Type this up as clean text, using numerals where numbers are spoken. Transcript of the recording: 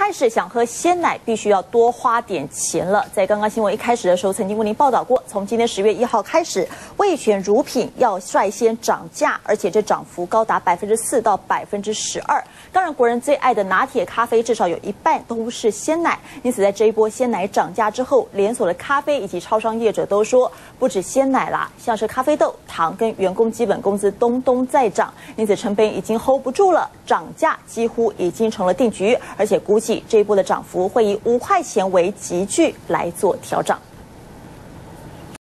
开始想喝鲜奶，必须要多花点钱了。在刚刚新闻一开始的时候，曾经为您报道过，从今年10月1号开始，味全乳品要率先涨价，而且这涨幅高达4%到12%。当然，国人最爱的拿铁咖啡，至少有一半都是鲜奶。因此，在这一波鲜奶涨价之后，连锁的咖啡以及超商业者都说，不止鲜奶啦，像是咖啡豆、糖跟员工基本工资东在涨，因此成本已经 hold 不住了，涨价几乎已经成了定局，而且估计这一波的涨幅会以5块钱为集聚来做调整。